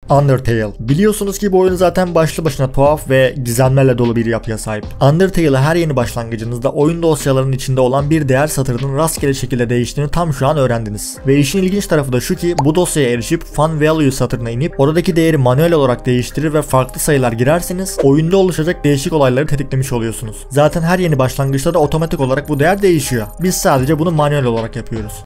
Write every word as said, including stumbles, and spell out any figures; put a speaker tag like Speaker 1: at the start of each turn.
Speaker 1: Undertale. Biliyorsunuz ki bu oyun zaten başlı başına tuhaf ve gizemlerle dolu bir yapıya sahip. Undertale'ı her yeni başlangıcınızda oyun dosyalarının içinde olan bir değer satırının rastgele şekilde değiştiğini tam şu an öğrendiniz. Ve işin ilginç tarafı da şu ki bu dosyaya erişip Fun Value satırına inip oradaki değeri manuel olarak değiştirir ve farklı sayılar girerseniz oyunda oluşacak değişik olayları tetiklemiş oluyorsunuz. Zaten her yeni başlangıçta da otomatik olarak bu değer değişiyor. Biz sadece bunu manuel olarak yapıyoruz.